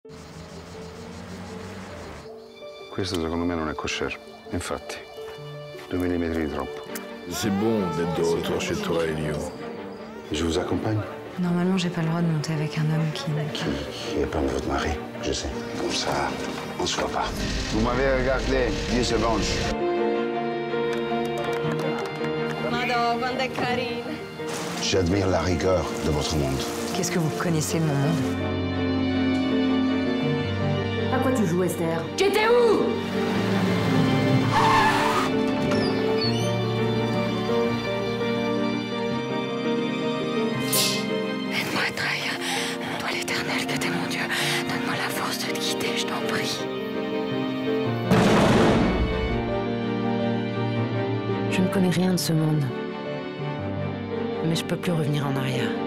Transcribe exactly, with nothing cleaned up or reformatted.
Questo secondo me non è kosher, infatti, due millimetri di troppo. C'est bon d'être de retour chez toi, Elio. Je vous accompagne? Normalement, j'ai pas le droit de monter avec un homme qui n'est Qui, qui est pas votre mari, je sais. Comme ça, on se voit pas. Vous m'avez regardé, Dieu se venge. Madonna, quando è carina. J'admire la rigueur de votre monde. Qu'est-ce que vous connaissez de mon monde? À quoi tu joues, Esther? J'étais où? Aide-moi à trahir toi l'Éternel que t'es mon Dieu. Donne-moi la force de te quitter, je t'en prie. Je ne connais rien de ce monde. Mais je peux plus revenir en arrière.